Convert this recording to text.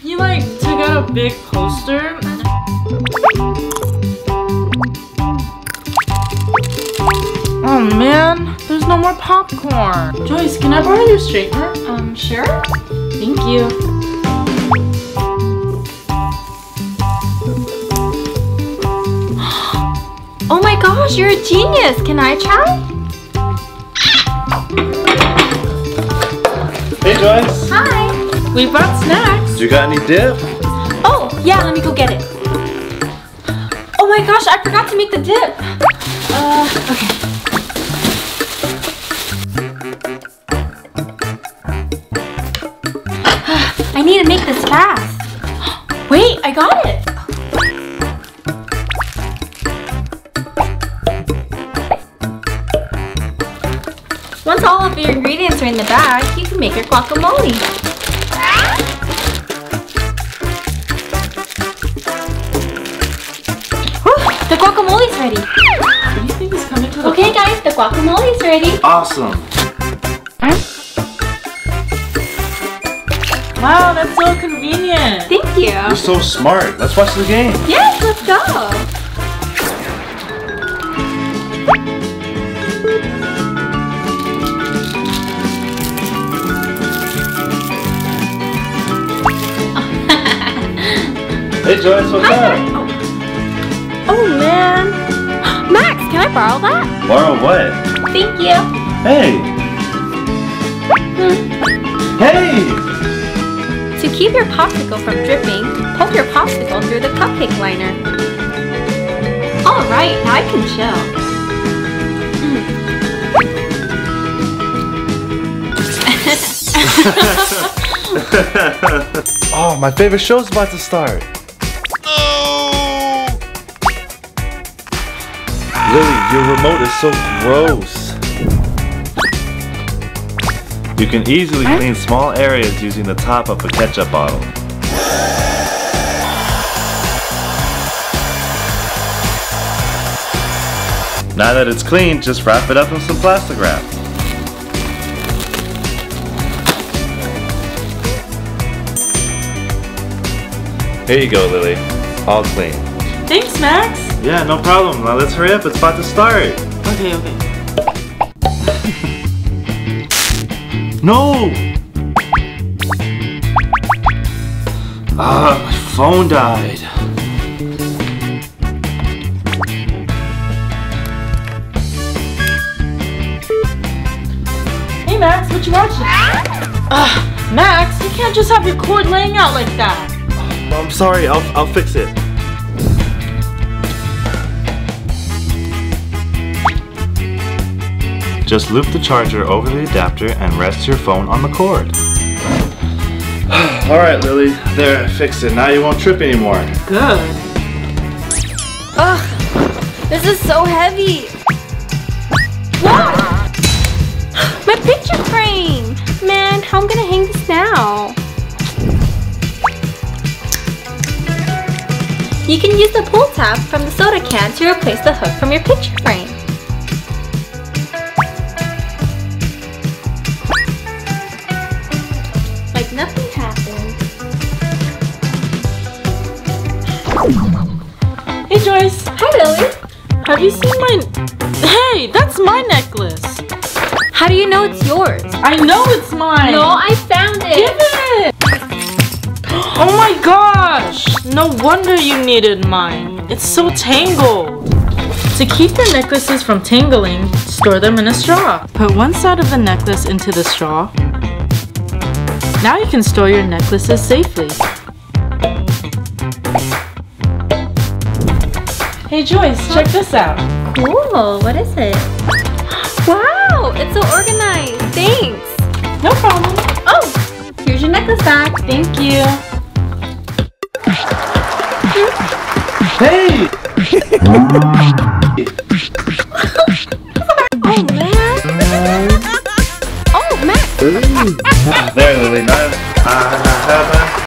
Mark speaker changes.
Speaker 1: He like took out a big poster. Oh man, there's no more popcorn. Joyce, can I borrow your straightener?
Speaker 2: Sure.
Speaker 1: Thank you.
Speaker 2: Oh my gosh, you're a genius. Can I try?
Speaker 3: Hey Joyce.
Speaker 2: Hi.
Speaker 1: We brought snacks.
Speaker 3: You got any dip?
Speaker 2: Oh, yeah, let me go get it. Oh my gosh, I forgot to make the dip. Okay. I need to make this fast. Wait, I got it. Once all of your ingredients are in the bag, you can make your guacamole. The guacamole's ready.
Speaker 1: What do you think is coming to the
Speaker 2: Okay guys, the guacamole's ready.
Speaker 3: Awesome.
Speaker 1: Wow, that's so convenient.
Speaker 2: Thank you.
Speaker 3: You're so smart. Let's watch the game.
Speaker 2: Yes, let's go.
Speaker 3: Hey Joyce, what's up?
Speaker 2: Oh man. Max, can I borrow that?
Speaker 3: Borrow what?
Speaker 2: Thank you.
Speaker 3: Hey! Hey!
Speaker 2: To keep your popsicle from dripping, poke your popsicle through the cupcake liner. Alright, now I can chill.
Speaker 3: Oh, my favorite show's about to start. Lily, your remote is so gross. You can easily clean small areas using the top of a ketchup bottle. Now that it's clean, just wrap it up in some plastic wrap. Here you go, Lily. All clean.
Speaker 1: Thanks, Max.
Speaker 3: Yeah, no problem. Now let's hurry up. It's about to start.
Speaker 1: Okay.
Speaker 3: No! Ah, my phone died.
Speaker 1: Hey, Max, what you watching? Max, you can't just have your cord laying out like that.
Speaker 3: I'm sorry. I'll fix it. Just loop the charger over the adapter and rest your phone on the cord. Alright, Lily. There, I fixed it. Now you won't trip anymore.
Speaker 1: Good.
Speaker 2: Ugh, this is so heavy. What? My picture frame. Man, how am I gonna hang this now? You can use the pull tab from the soda can to replace the hook from your picture frame. Like nothing happened.
Speaker 1: Hey, Joyce.
Speaker 2: Hi, Lily.
Speaker 1: Have you seen my... Hey, that's my necklace.
Speaker 2: How do you know it's yours?
Speaker 1: I know it's mine.
Speaker 2: No, I found it.
Speaker 1: Give it. Oh my gosh. No wonder you needed mine. It's so tangled. To keep the necklaces from tangling, store them in a straw. Put one side of the necklace into the straw. Now you can store your necklaces safely. Hey Joyce, check this out.
Speaker 2: Cool, what is it? Wow, it's so organized. Thanks.
Speaker 1: No problem.
Speaker 2: Oh, here's your necklace back.
Speaker 1: Thank you.
Speaker 3: Hey!
Speaker 2: Oh man. Oh, Max.
Speaker 3: There, Lily. Now,